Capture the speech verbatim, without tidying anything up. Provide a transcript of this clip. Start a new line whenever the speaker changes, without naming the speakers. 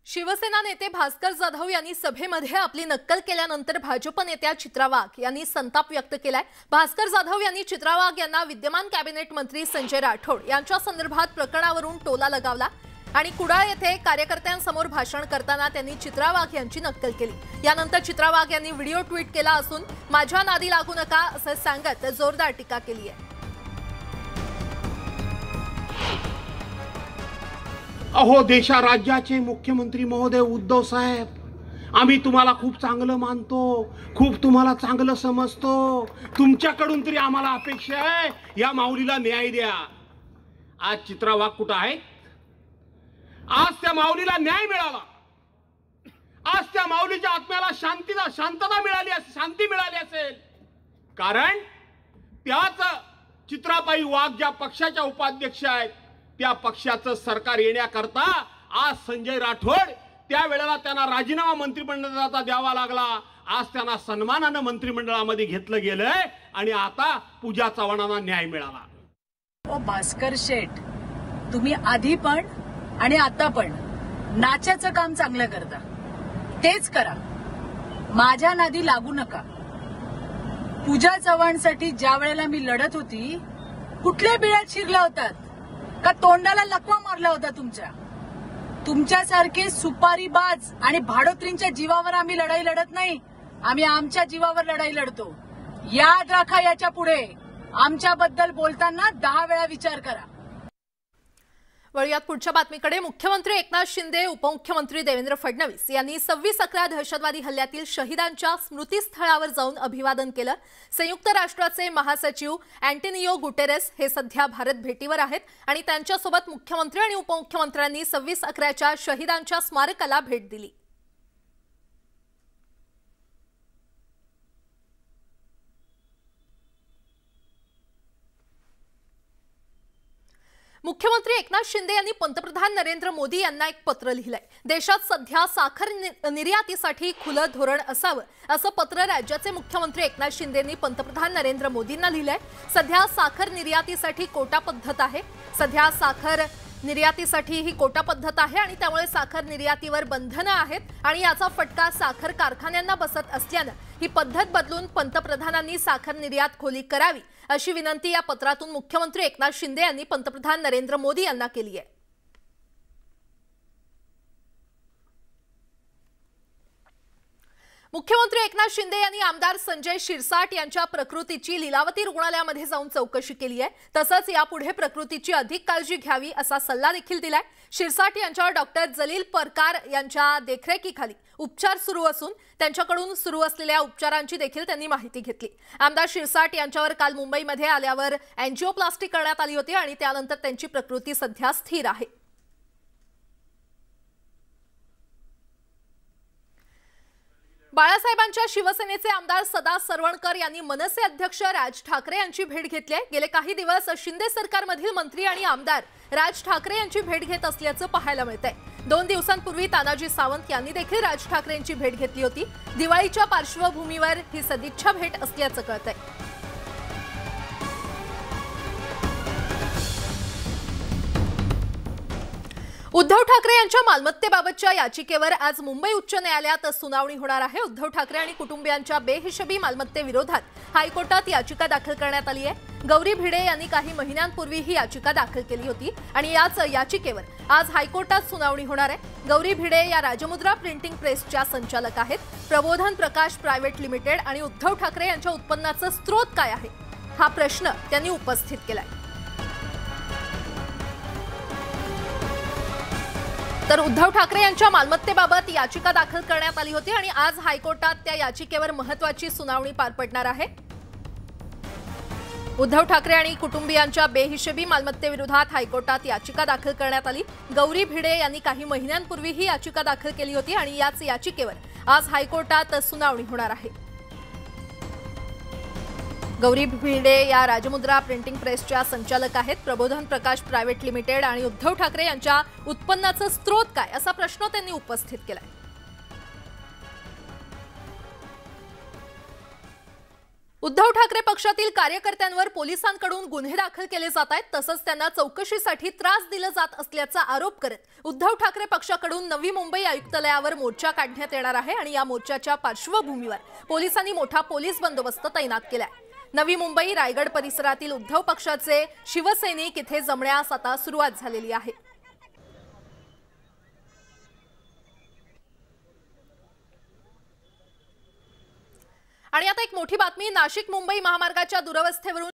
शिवसेना नेते भास्कर जाधव यांनी सभेमध्ये आपली नक्कल केल्यानंतर भाजप नेत्या चित्रा वाघ यांनी संताप व्यक्त केलाय। भास्कर जाधव यांनी चित्रा वाघ यांना विद्यमान कॅबिनेट मंत्री संजय राठोड यांच्या संदर्भात प्रकरणावरून टोला लगावला आणि कुडाळ येथे कार्यकर्त्यांसमोर भाषण करताना त्यांनी चित्रा वाघ यांची नक्कल केली। यानंतर चित्रा वाघ यांनी व्हिडिओ ट्विट केला असून माझ्या नादी लागू नका असे सांगत जोरदार टीका केली आहे।
अहो देशा राज्याचे मुख्यमंत्री महोदय उद्धव साहेब, आम्ही तुम्हाला खूप चांगलं मानतो, खूप तुम्हाला चांगलं समजतो। तुमच्याकडून तरी आम्हाला अपेक्षा आहे या माऊलीला न्याय द्या। आज चित्रा वाघ कुठे आहे? आज त्या माऊलीला न्याय मिळाला, आज त्या माऊलीच्या आत्म्याला शांतीचा शांतता मिळाली, शांती मिळाली असेल, कारण त्याच चित्राबाई वाघ ज्या पक्षाच्या उपाध्यक्ष आहेत त्या पक्षाचं सरकार येण्याकरता आज संजय राठोड त्यावेळेला त्यांना राजीनामा मंत्रिमंडळाचा द्यावा लागला। आज त्यांना सन्मानाने मंत्रिमंडळामध्ये घेतलं गेलंय आणि आता पूजा चव्हाणांना न्याय मिळाला।
ओ भास्कर शेठ, तुम्ही आधी पण आणि आता पण नाच्याचं काम चांगलं करता, तेच करा, माझ्या नादी लागू नका। पूजा चव्हाणसाठी ज्या वेळेला मी लढत होती कुठल्या बिळात शिरला होतात का तोंडाला लकवा मारला होता तुमच्या? तुमच्यासारखे सुपारीबाज आणि भाडोत्रींच्या जीवावर आम्ही लढाई लढत नाही, आम्ही आमच्या जीवावर लढाई लढतो। याद राखा, याच्या पुढे आमच्याबद्दल बोलताना दहा वेळा विचार करा।
वळूयात पुढच्या बातमीकडे। मुख्यमंत्री एकनाथ शिंदे, उपमुख्यमंत्री देवेंद्र फडणवीस यांनी सव्वीस अकरा दहशतवादी हल्ल्यातील शहीदांच्या स्मृतीस्थळावर जाऊन अभिवादन केलं। संयुक्त राष्ट्राचे महासचिव अँटोनियो गुटेरेस हे सध्या भारत भेटीवर आहेत आणि त्यांच्यासोबत मुख्यमंत्री आणि उपमुख्यमंत्र्यांनी सव्वीस अकराच्या शहीदांच्या स्मारकाला भेट दिली। मुख्यमंत्री एकनाथ शिंदे यांनी पंतप्रधान नरेंद्र मोदी यांना एक पत्र लिहिलंय। देशात सध्या साखर निर्यातीसाठी खुलं धोरण असावं असं पत्र राज्याचे मुख्यमंत्री एकनाथ शिंदे यांनी पंतप्रधान नरेंद्र मोदींना लिहिलंय। सध्या साखर निर्यातीसाठी कोटा पद्धत आहे, सध्या साखर निर्यातीसाठी ही कोटा पद्धत आहे आणि त्यामुळे साखर निर्यातीवर बंधनं आहेत आणि याचा फटका साखर कारखान्यांना बसत असल्यानं ही पद्धत बदलून पंतप्रधानांनी साखर निर्यात खोली करावी अशी विनंती या पत्रातून मुख्यमंत्री एकनाथ शिंदे यांनी पंतप्रधान नरेंद्र मोदी यांना केली आहे। मुख्यमंत्री एकनाथ शिंदे यांनी आमदार संजय शिरसाट यांच्या प्रकृतीची लीलावती रुग्णालयामध्ये जाऊन चौकशी केली आहे, तसंच यापुढे प्रकृतीची अधिक काळजी घ्यावी असा सल्ला देखील दिलाय। शिरसाट यांच्यावर डॉक्टर जलील परकार यांच्या देखरेखीखाली उपचार सुरू असून त्यांच्याकडून सुरू असलेल्या उपचारांची देखील त्यांनी माहिती घेतली। आमदार शिरसाट यांच्यावर काल मुंबईमध्ये आल्यावर अँजिओप्लास्टी करण्यात आली होती आणि त्यानंतर त्यांची प्रकृती सध्या स्थिर आहे। बाळासाहेबांच्या शिवसेनेचे आमदार सदा सरवणकर यांनी मनसे अध्यक्ष राज ठाकरे यांची भेट घेतली आहे। गेले काही दिवस शिंदे सरकारमधील मंत्री आणि आमदार राज ठाकरे यांची भेट घेत असल्याचं पाहायला मिळतंय। दोन दिवसांपूर्वी तानाजी सावंत यांनी देखील राज ठाकरे यांची भेट घेतली होती। दिवाळीच्या पार्श्वभूमीवर ही सदिच्छा भेट असल्याचं कळतंय। उद्धव ठाकरे यांच्या मालमत्तेबाबतच्या याचिकेवर आज मुंबई उच्च न्यायालयात सुनावणी होणार आहे। उद्धव ठाकरे आणि कुटुंबियांच्या बेहिशेबी मालमत्तेविरोधात हायकोर्टात याचिका दाखल करण्यात आली आहे। गौरी भिडे यांनी काही महिन्यांपूर्वी ही याचिका दाखल केली होती आणि याच याचिकेवर आज हायकोर्टात सुनावणी होणार आहे। गौरी भिडे या राजमुद्रा प्रिंटिंग प्रेसच्या संचालक आहेत। प्रबोधन प्रकाश प्रायव्हेट लिमिटेड आणि उद्धव ठाकरे यांच्या उत्पन्नाचा स्रोत काय आहे हा प्रश्न त्यांनी उपस्थित केलाय। तर उद्धव ठाकरे यांच्या मालमत्तेबाबत याचिका दाखल करण्यात आली होती आणि आज हायकोर्टात त्या याचिकेवर महत्त्वाची सुनावणी पार पडणार आहे। उद्धव ठाकरे आणि कुटुंबियांच्या बेहिशेबी मालमत्तेविरोधात हायकोर्टात याचिका दाखल करण्यात आली। गौरी भिडे यांनी काही महिन्यांपूर्वी ही याचिका दाखल केली होती आणि याच याचिकेवर आज हायकोर्टात सुनावणी होणार आहे। गौरी भिडे या राजमुद्रा प्रिंटिंग प्रेसच्या संचालक आहेत। प्रबोधन प्रकाश प्रायव्हेट लिमिटेड आणि उद्धव ठाकरे यांच्या उत्पन्नाचा स्रोत काय असा प्रश्न त्यांनी उपस्थित केलाय। उद्धव ठाकरे पक्षातील कार्यकर्त्यांवर पोलिसांकडून गुन्हे दाखल केले जात आहेत, तसंच त्यांना चौकशीसाठी त्रास दिला जात असल्याचा आरोप करत उद्धव ठाकरे पक्षाकडून नवी मुंबई आयुक्तालयावर मोर्चा काढण्यात येणार आहे आणि या मोर्चाच्या पार्श्वभूमीवर पोलिसांनी मोठा पोलीस बंदोबस्त तैनात केलाय। नवी मुंबई रायगड परिसरातील उद्धव पक्षाचे शिवसैनिक इथे जमण्यास आता सुरुवात झालेली आहे। आणि आता एक मोठी बातमी, नाशिक मुंबई महामार्गाच्या दुरवस्थेवरून